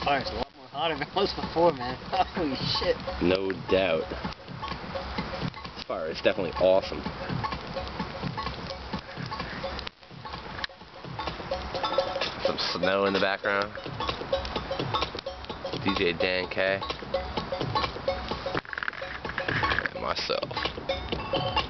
car is a lot more hotter than it was before, man. Holy shit. No doubt. This fire is definitely awesome. Some snow in the background. DJ Dan K. And myself.